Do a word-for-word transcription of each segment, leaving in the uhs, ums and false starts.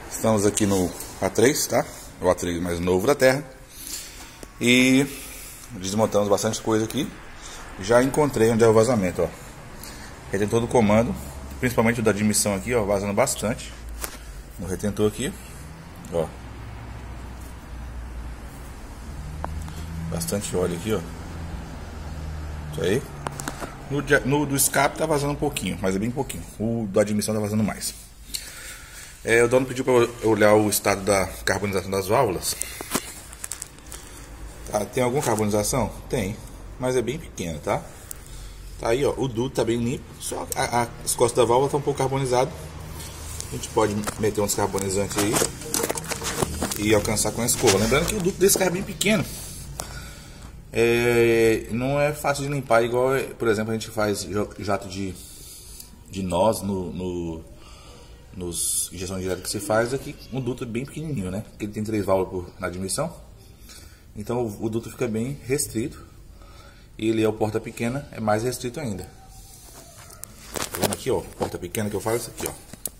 Estamos aqui no A três, tá? O A três mais novo da Terra. E desmontamos bastante coisa aqui. Já encontrei onde é o vazamento, ó. Retentor do comando, principalmente o da admissão aqui, ó, vazando bastante. No retentor aqui, ó. Bastante óleo aqui, ó. Isso aí. No, no do escape tá vazando um pouquinho, mas é bem pouquinho. O da admissão tá vazando mais. É, o dono pediu para eu olhar o estado da carbonização das válvulas. Tá, tem alguma carbonização? Tem, mas é bem pequena, tá? Tá aí, ó, o duto tá bem limpo, só a, a, as costas da válvula tá um pouco carbonizado. A gente pode meter uns carbonizantes aí e alcançar com a escova. Lembrando que o duto desse carro é bem pequeno. É, não é fácil de limpar igual, por exemplo, a gente faz jato de, de nós no... no nos injeção direta que se faz aqui, um duto bem pequenininho, né? Porque ele tem três válvulas por, na admissão. Então o, o duto fica bem restrito. E ele é o porta pequena, é mais restrito ainda. Tá vendo aqui, ó? Porta pequena que eu falo, isso aqui,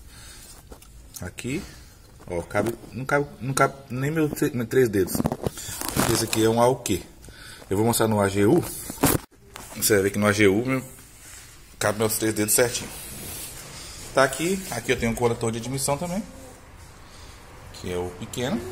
ó. Aqui, ó, cabe, não cabe, não cabe nem meus três dedos. Esse aqui é um A U Q. Eu vou mostrar no A G U. Você vai ver que no A G U meu, cabe meus três dedos certinho. Tá aqui, aqui eu tenho um coletor de admissão também, que é o pequeno.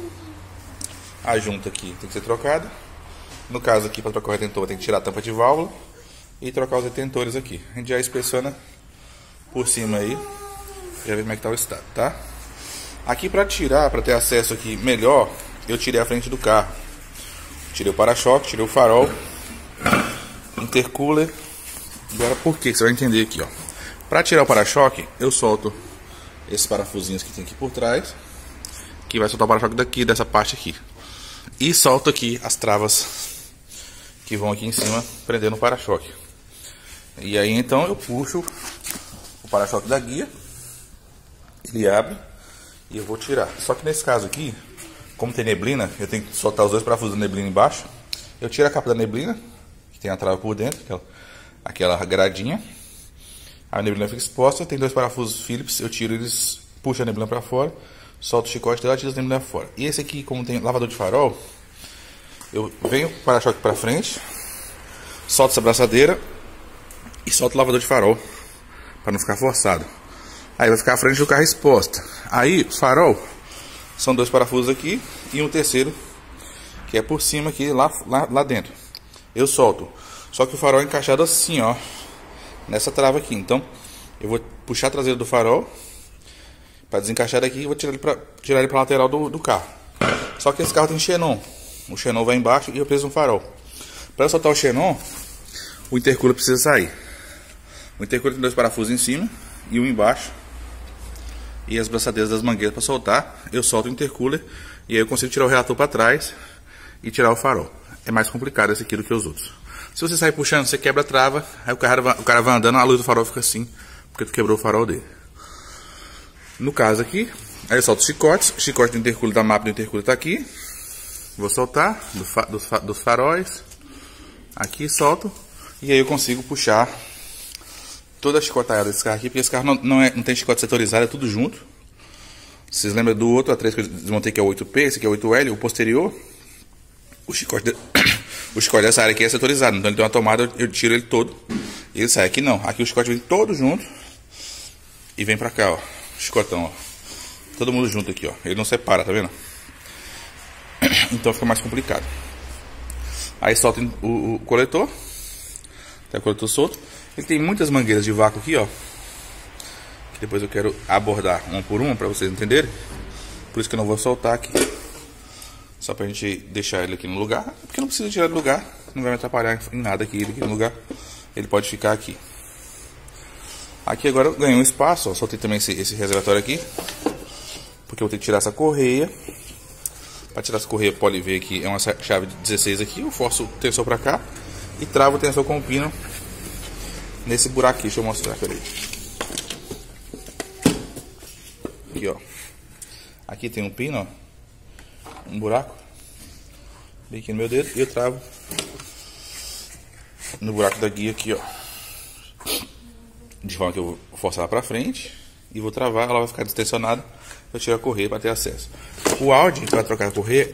A junta aqui tem que ser trocada. No caso aqui, para trocar o retentor, tem que tirar a tampa de válvula e trocar os retentores aqui. A gente já inspeciona por cima aí, já vê como é que tá o estado, tá? Aqui para tirar, para ter acesso aqui melhor, eu tirei a frente do carro. Tirei o para-choque, tirei o farol, intercooler. Agora por que? Você vai entender aqui, ó. Para tirar o para-choque, eu solto esses parafusinhos que tem aqui por trás, que vai soltar o para-choque daqui, dessa parte aqui. E solto aqui as travas que vão aqui em cima, prendendo o para-choque. E aí então eu puxo o para-choque da guia, ele abre e eu vou tirar. Só que nesse caso aqui, como tem neblina, eu tenho que soltar os dois parafusos da neblina embaixo. Eu tiro a capa da neblina, que tem a trava por dentro, aquela, aquela gradinha. A neblina fica exposta, tem dois parafusos Phillips, eu tiro eles, puxo a neblina para fora, solto o chicote dela e tiro a neblina fora. E esse aqui, como tem lavador de farol, eu venho com o para-choque para frente, solto essa braçadeira e solto o lavador de farol, para não ficar forçado. Aí vai ficar a frente do carro exposta. Aí, o farol, são dois parafusos aqui e um terceiro, que é por cima aqui, lá, lá, lá dentro. Eu solto, só que o farol é encaixado assim, ó. Nessa trava aqui, então eu vou puxar a traseira do farol para desencaixar daqui e vou tirar ele para tirar ele para lateral do, do carro. Só que esse carro tem xenon, o xenon vai embaixo e eu preso no farol. Para soltar o xenon, o intercooler precisa sair. O intercooler tem dois parafusos em cima e um embaixo e as braçadeiras das mangueiras para soltar. Eu solto o intercooler e aí eu consigo tirar o reator para trás e tirar o farol. É mais complicado esse aqui do que os outros. Se você sair puxando, você quebra a trava, aí o cara, vai, o cara vai andando, a luz do farol fica assim, porque tu quebrou o farol dele. No caso aqui, aí eu solto os chicotes, o chicote do intercooler, da mapa do intercooler tá aqui. Vou soltar do fa, dos, dos faróis, aqui solto, e aí eu consigo puxar toda a chicotada desse carro aqui, porque esse carro não, não, é, não tem chicote setorizado, é tudo junto. Vocês lembram do outro A três que eu desmontei, que é o oito P, esse aqui é o oito L, o posterior, o chicote... De... O chicote dessa área aqui é setorizado, então ele tem uma tomada, eu tiro ele todo e ele sai. Aqui não, aqui o chicote vem todo junto e vem pra cá, ó, chicotão, ó. Todo mundo junto aqui, ó, ele não separa, tá vendo? Então fica mais complicado. Aí solta o, o coletor, tem o coletor solto. Ele tem muitas mangueiras de vácuo aqui, ó, que depois eu quero abordar uma por uma pra vocês entenderem. Por isso que eu não vou soltar aqui. Só pra gente deixar ele aqui no lugar, porque não precisa tirar do lugar, não vai me atrapalhar em nada aqui, ele aqui no lugar, ele pode ficar aqui. Aqui agora eu ganhei um espaço, ó, soltei também esse, esse reservatório aqui, porque eu vou ter que tirar essa correia. Para tirar essa correia pode ver que é uma chave de dezesseis aqui, eu forço o tensor pra cá e travo o tensor com o pino nesse buraco aqui, deixa eu mostrar, peraí. Aqui, ó, aqui tem um pino, ó. Um buraco bem aqui no meu dedo e eu travo no buraco da guia aqui, ó, de forma que eu vou forçar ela pra frente e vou travar, ela vai ficar distensionada. Eu tiro a correia para ter acesso. O Audi, para trocar a correia,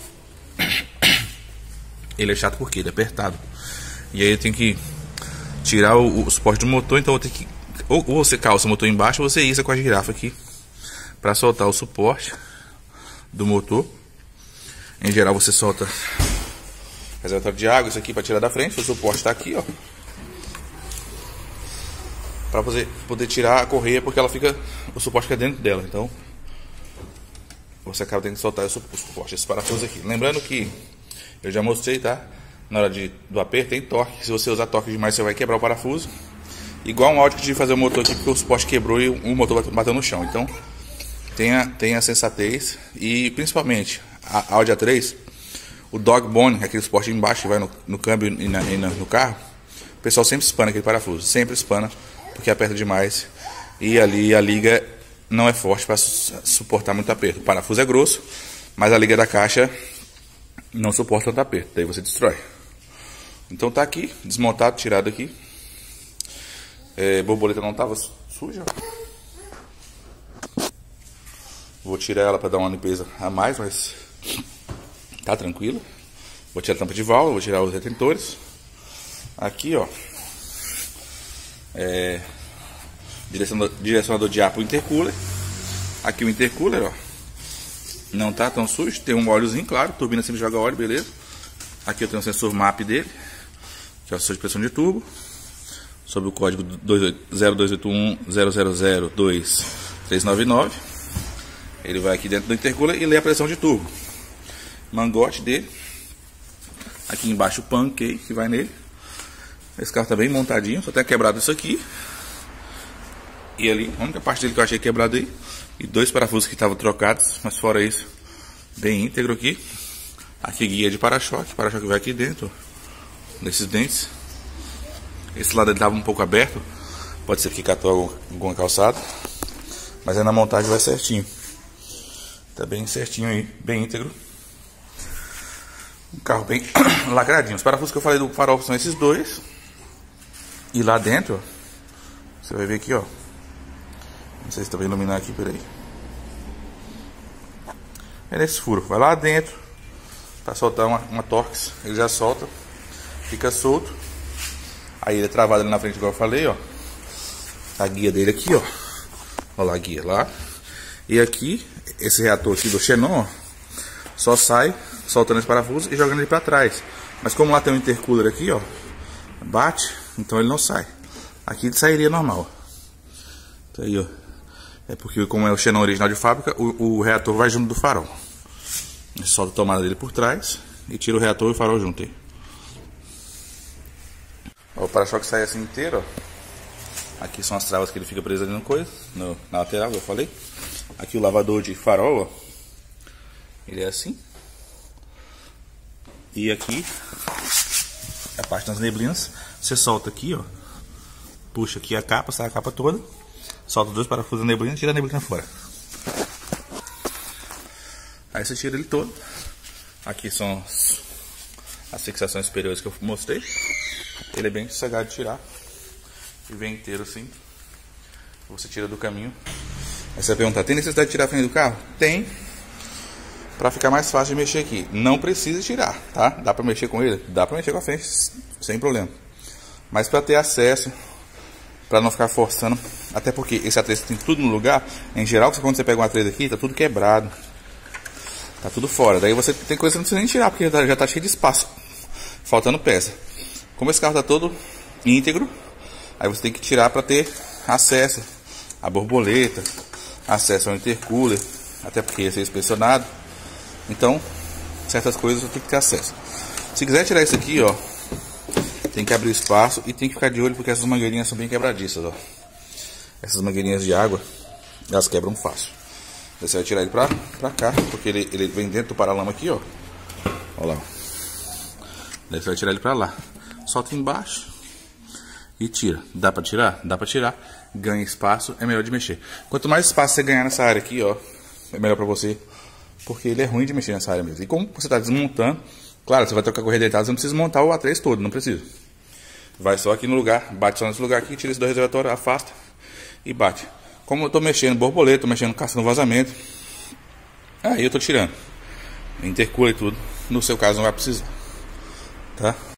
ele é chato porque ele é apertado. E aí eu tenho que tirar o, o suporte do motor, então eu tenho que... Ou, ou você calça o motor embaixo, ou você isa com a girafa aqui para soltar o suporte do motor. Em geral você solta reservatório de água, isso aqui para tirar da frente. O suporte está aqui, ó, para poder, poder tirar a correia, porque ela fica, o suporte fica dentro dela. Então você acaba tendo que soltar o suporte, esse parafuso aqui. Lembrando que eu já mostrei, tá? Na hora de, do aperto tem torque. Se você usar torque demais, você vai quebrar o parafuso. Igual um Audi que tive que fazer o motor aqui, porque o suporte quebrou e o motor bateu no chão. Então tenha, tenha sensatez. E principalmente a Audi A três, o dog bone, aquele suporte embaixo que vai no, no câmbio e, na, e na, no carro, o pessoal sempre espana aquele parafuso. Sempre espana, porque aperta demais. E ali a liga não é forte para su suportar muito aperto. O parafuso é grosso, mas a liga da caixa não suporta tanto aperto. Daí você destrói. Então tá aqui, desmontado, tirado aqui. É, borboleta não estava suja. Vou tirar ela para dar uma limpeza a mais, mas tá tranquilo. Vou tirar a tampa de válvula, vou tirar os retentores. Aqui, ó, é, direcionador, direcionador de ar para o intercooler. Aqui o intercooler, ó, não tá tão sujo, tem um óleozinho, claro, turbina sempre joga óleo, beleza. Aqui eu tenho o sensor M A P dele, que é o sensor de pressão de turbo, sob o código zero dois oito um zero zero zero dois três nove nove. Ele vai aqui dentro do intercooler e lê a pressão de turbo. Mangote dele. Aqui embaixo o pancake que vai nele. Esse carro tá bem montadinho, só tem quebrado isso aqui. E ali, a única parte dele que eu achei quebrado aí. E dois parafusos que estavam trocados, mas fora isso, bem íntegro aqui. Aqui guia de para-choque, para-choque vai aqui dentro, nesses dentes. Esse lado ele estava um pouco aberto, pode ser que catou alguma calçada, mas aí na montagem vai certinho. Tá bem certinho aí, bem íntegro. Um carro bem lacradinho. Os parafusos que eu falei do farol são esses dois. E lá dentro, você vai ver aqui, ó. Não sei se tá vai iluminar aqui, peraí. É nesse furo, vai lá dentro para soltar uma, uma Torx. Ele já solta, fica solto. Aí ele é travado ali na frente, igual eu falei, ó. A guia dele aqui, ó. Olha lá a guia lá. E aqui, esse reator aqui do Xenon, ó, só sai soltando esse parafuso e jogando ele para trás. Mas como lá tem um intercooler aqui, ó, bate, então ele não sai. Aqui ele sairia normal. Tá aí, ó. É porque como é o Xenon original de fábrica, o, o reator vai junto do farol. Ele solta a tomada dele por trás e tira o reator e o farol junto aí. Ó, o para-choque sai assim inteiro, ó. Aqui são as travas que ele fica preso ali no coisa, no, na lateral, eu falei. Aqui o lavador de farol, ó. Ele é assim. E aqui a parte das neblinas, você solta aqui, ó. Puxa aqui a capa, sai a capa toda. Solta dois parafusos da neblina e tira a neblina fora. Aí você tira ele todo. Aqui são as, as fixações superiores que eu mostrei. Ele é bem sossegado de tirar. E vem inteiro assim. Você tira do caminho. Aí você vai perguntar, tem necessidade de tirar a frente do carro? Tem. Pra ficar mais fácil de mexer aqui. Não precisa tirar, tá? Dá pra mexer com ele? Dá pra mexer com a frente, sem problema. Mas pra ter acesso, pra não ficar forçando, até porque esse A três tem tudo no lugar. Em geral, quando você pega um A três aqui, tá tudo quebrado. Tá tudo fora. Daí você tem coisa que não precisa nem tirar, porque já tá cheio de espaço, faltando peça. Como esse carro tá todo íntegro, aí você tem que tirar pra ter acesso à borboleta, acesso ao intercooler, até porque ia ser inspecionado. Então, certas coisas eu tenho que ter acesso. Se quiser tirar isso aqui, ó, tem que abrir espaço e tem que ficar de olho, porque essas mangueirinhas são bem quebradiças, ó. Essas mangueirinhas de água, elas quebram fácil. Você vai tirar ele pra, pra cá, porque ele, ele vem dentro do paralama aqui, ó. Olha lá. Daí você vai tirar ele pra lá. Solta embaixo e tira. Dá pra tirar? Dá pra tirar. Ganha espaço, é melhor de mexer. Quanto mais espaço você ganhar nessa área aqui, ó, é melhor pra você, porque ele é ruim de mexer nessa área mesmo. E como você tá desmontando, claro, você vai trocar correia deitada, você não precisa montar o A três todo, não precisa. Vai só aqui no lugar, bate só nesse lugar aqui, tira esse do reservatório, afasta e bate. como eu tô mexendo borboleta, tô mexendo caçando vazamento, aí eu tô tirando intercooler e tudo. No seu caso não vai precisar, tá?